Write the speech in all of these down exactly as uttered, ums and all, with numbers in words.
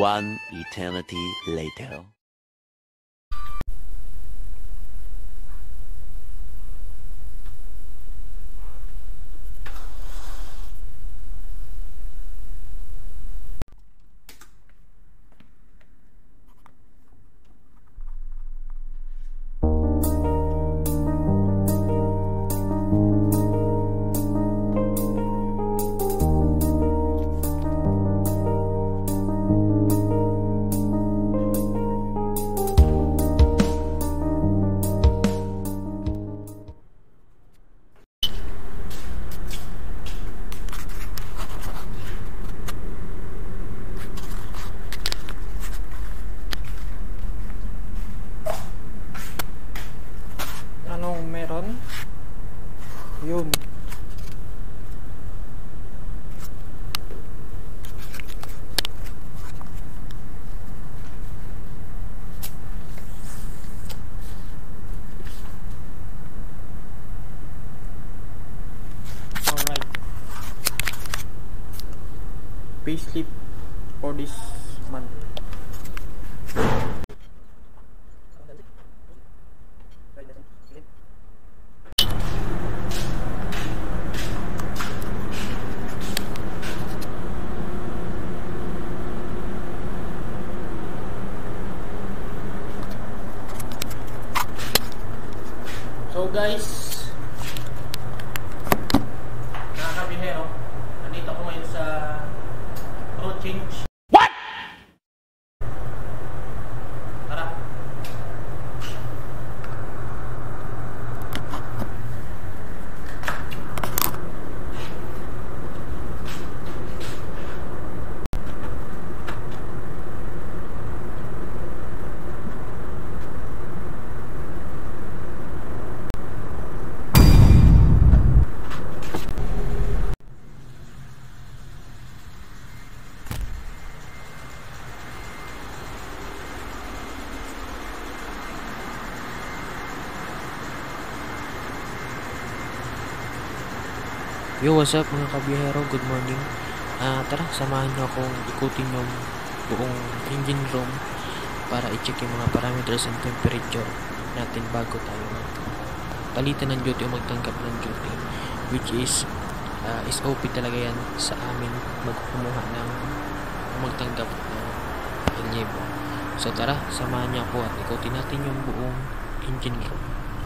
One eternity later. Anong meron? Yun. Alright. Payslip for this month. So guys, mga kabihero, nandito ko ngayon sa road change. What? Tara. Yo, what's up mga kabiyahero? Good morning. Ah, tara, samahan niyo akong ikutin yung buong engine room para i-check yung mga parameters and temperature natin bago tayo palitan ng duty o magtanggap ng duty, which is uh, S O P talaga yan sa amin magkumuha ng magtanggap ng relievo. So tara, samahan niyo ako at ikutin natin yung buong engine room.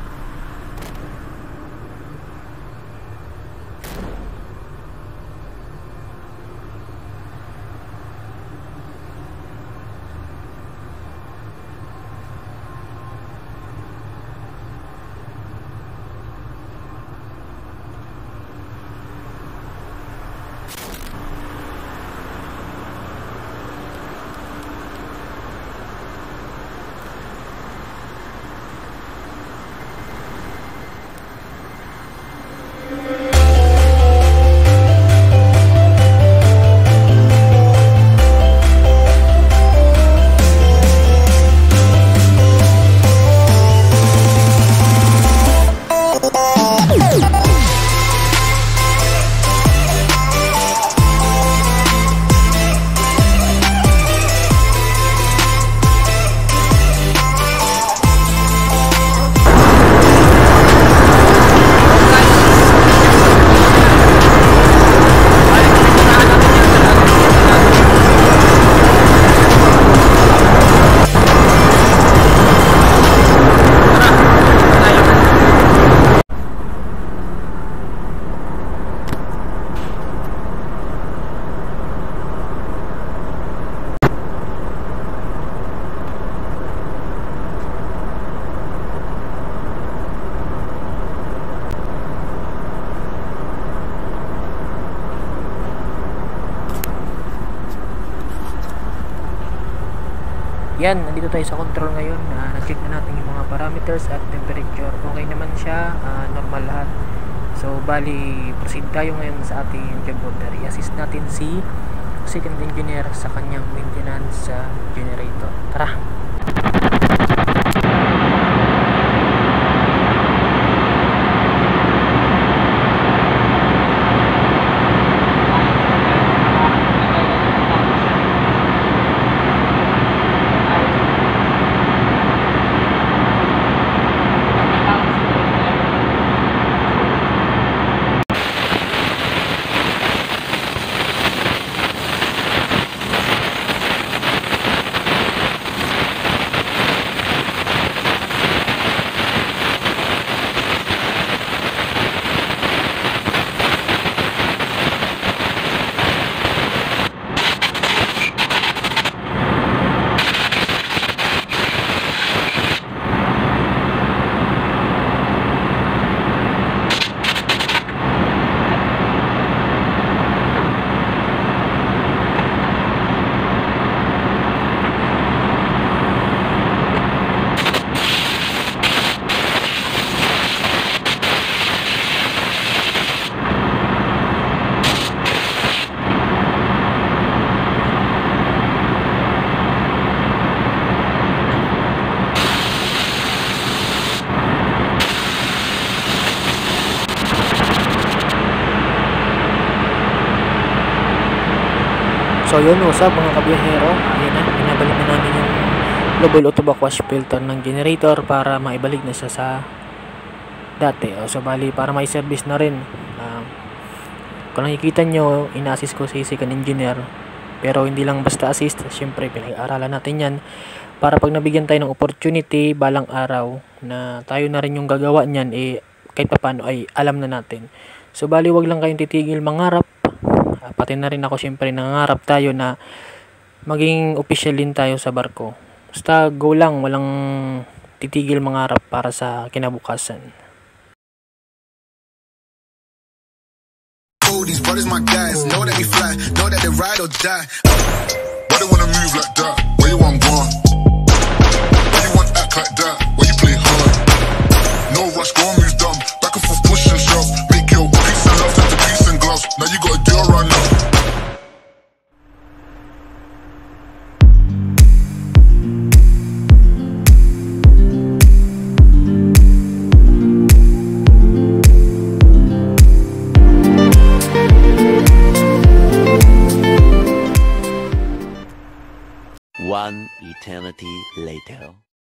Yan, nandito tayo sa control ngayon. Uh, na-check na natin yung mga parameters at temperature. Okay naman siya, uh, normal lahat. So, bali, proceed tayo ngayon sa ating job order. I-assist natin si second engineer sa kanyang maintenance sa generator. Tara! So yun, what's up mga kabiyahero? Ayan na, binabalik na namin yung double auto backwash filter ng generator para maibalik na siya sa dati. O, so bali, para may service na rin. Um, kung nakikita nyo, ina-assist ko si second engineer. Pero hindi lang basta assist, syempre pinag-aaralan natin yan. Para pag nabigyan tayo ng opportunity, balang araw, na tayo na rin yung gagawa niyan, eh, kahit pa paano ay alam na natin. So bali, wag lang kayong titigil mangarap. Uh, pati na rin ako syempre nangarap tayo na maging official din tayo sa barko. Basta go lang, walang titigil mangarap para sa kinabukasan. Oh, these brothers my guys, know that we fly, know that they ride or die. Why they wanna move like that? Where you want gone? Why you want act like that? Why you play hard? No rush, go and move dumb. Back and forth, push and shove. Make your peace and love into peace and gloves. Now you gotta do it right now. One eternity later.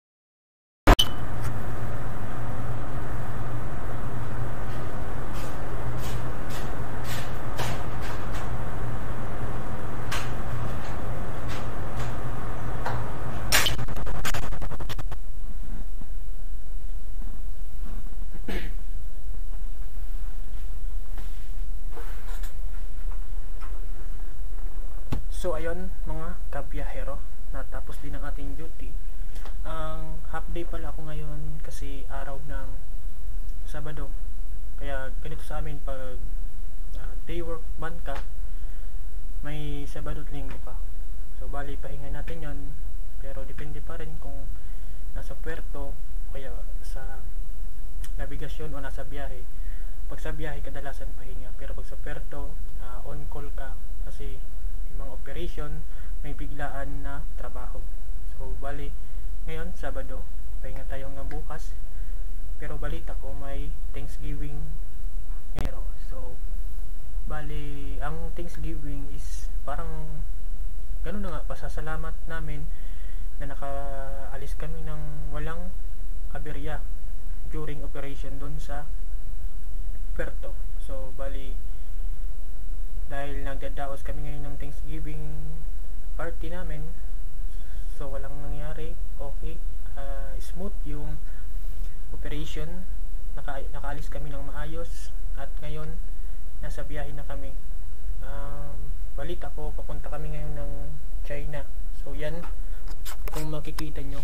So ayun mga kabiyahero, natapos din ang ating duty. Ang half day pala ako ngayon kasi araw ng Sabado. Kaya ganito sa amin pag uh, day work ban ka, may Sabado at Linggo ka. So bali pahinga natin yon, pero depende pa rin kung nasa puerto o kaya sa navigasyon o nasa biyahe. Pag sa biyahe kadalasan pahinga, pero pag sa puerto uh, on call ka kasi mga operation, may biglaan na trabaho. So bali ngayon Sabado, pahinga tayo hanggang bukas. Pero balita ko may Thanksgiving ngayon. So bali ang Thanksgiving is parang gano'n na nga, pasasalamat namin na nakaalis kami ng walang aberya during operation doon sa puerto. So bali dahil nagdadaos kami ngayon ng Thanksgiving party namin, so walang nangyari, okay, uh, smooth yung operation, naka, nakaalis kami ng maayos at ngayon nasa biyahe na kami. Um, balita ko papunta kami ngayon ng China. So yan, kung makikita nyo,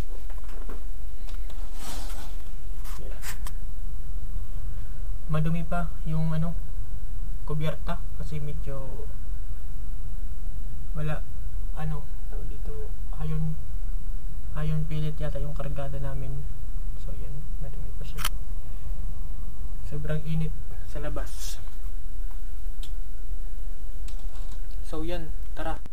madumi pa yung ano kubyerta kasi medyo wala ano tawag dito, ayon ayon pilit yata yung kargada namin. So yan, madumi pa siya, sobrang init sa labas. So yan, tara.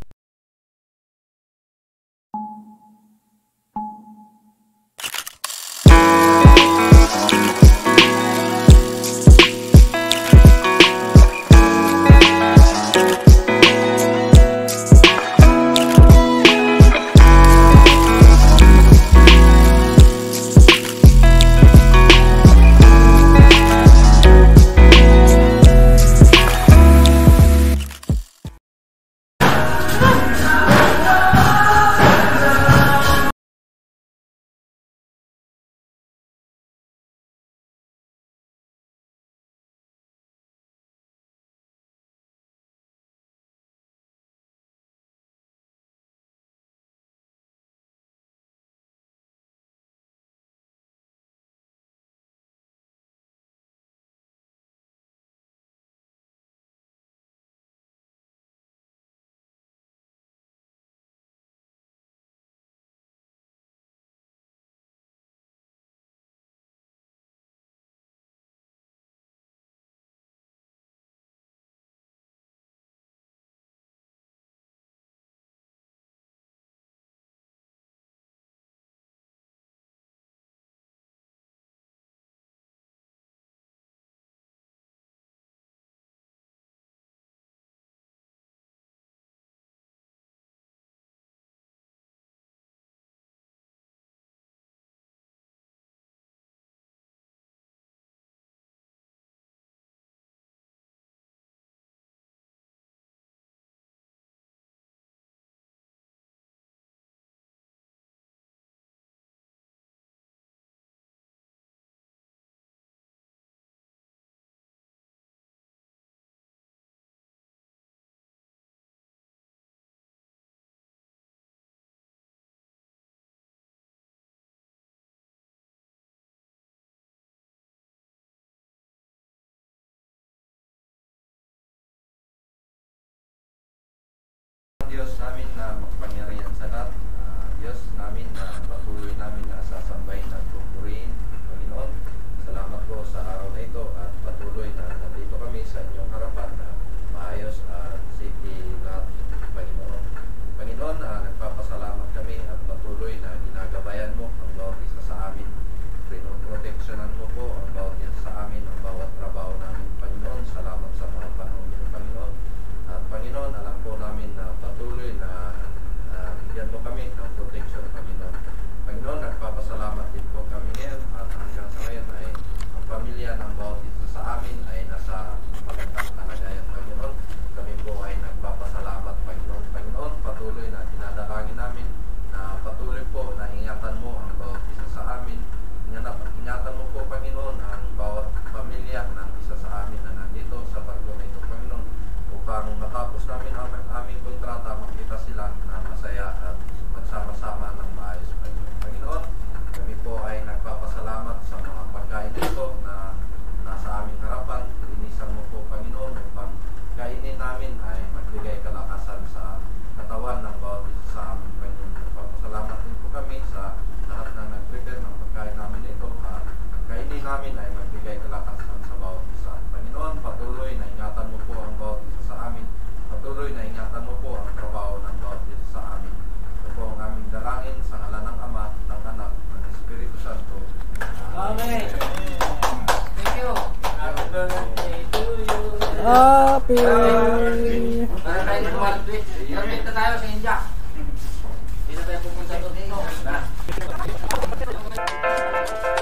Diyos namin na makapangyarihan sa lahat, uh, Diyos namin na patuloy namin na sasambahin at pupurihin, Panginoon. Salamat po sa araw na ito at patuloy na nandito kami sa inyong harapan na maayos at safety lahat, Panginoon. Panginoon, uh, nagpapasalamat kami at patuloy na ginagabayan mo ang bawat isa sa amin. Pinoproteksyonan mo po ang bawat isa sa amin, ang bawat trabaho namin, Panginoon. Salamat sa mga panahon niyo, Panginoon. At Panginoon, alam po namin na patuloy na uh, bigyan mo kami ng protection, Panginoon. Panginoon, nagpapasalamat din po kami ngayon at hanggang sa ngayon ay ang pamilya ng bawat isa sa amin ay nasa magandang kalagayan, Panginoon. Kami po ay nagpapasalamat, Panginoon. Panginoon, patuloy na dinadalangin namin na patuloy po na ingatan mo ang bawat isa sa amin. Ingatan mo po, Panginoon, ang bawat pamilya ng isa sa amin na nandito sa barko na ito, Panginoon, upang matapos namin ang aming kontrata, makita sila na masaya at magsama-sama ng maayos, Panginoon. Panginoon, kami po ay nagpapasalamat sa mga pagkain nito na nasa aming harapan. Linisan mo po, Panginoon, upang kainin namin ay magbigay kalakasan sa katawan ng bawat isa sa amin, Panginoon. Nagpapasalamat din po kami sa lahat na nag-prepare ng pagkain namin ito at kainin namin ay magbigay kalakasan sa bawat isa. Panginoon, patuloy na ingatan mo po ang bawat isa sa amin. Patuloy na ingatan mo po ang trabaho ng bawat isa sa amin. Ito po ang aming dalangin sa ngalan ng Ama, ng Anak, ng Espiritu Santo. Amen. Thank you. Happy birthday to you. Happy! Para tayo ng birthday. Permit na tayo sa India. Hindi na tayo pupunta doon. Na.